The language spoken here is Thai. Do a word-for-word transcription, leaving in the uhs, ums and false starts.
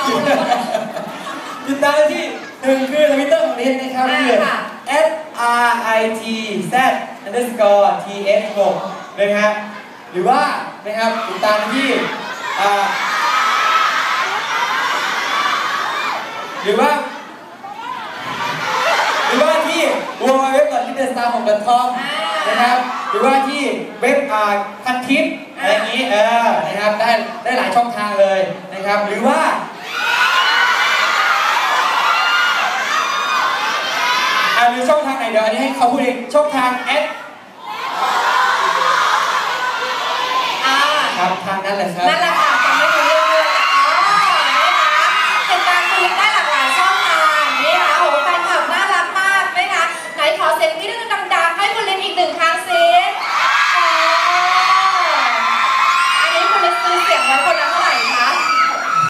ติดตามที่หนึ่งคือทวิตเตอร์ของนี้นะครับคือ แอท อาร์ ไอ ที แซด อันเดอร์สกอร์ ที เอส หก นะครับหรือว่านะครับติดตามที่หรือว่าหรือว่าที่ ดับเบิลยู ดับเบิลยู ดับเบิลยู ดอท ลิตเติ้ลสตาร์ หก ดอท คอม นะครับหรือว่าที่เว็บอ่าพันทิปอะไรอย่างนี้เออนะครับได้ได้หลายช่องทางเลยนะครับหรือว่าอ่าหรือช่องทางไหนเดี๋ยวอันนี้ให้เขาพูดเองช่องทางแอดครับทางนั้นแหละครับนั่นแหละค่ะ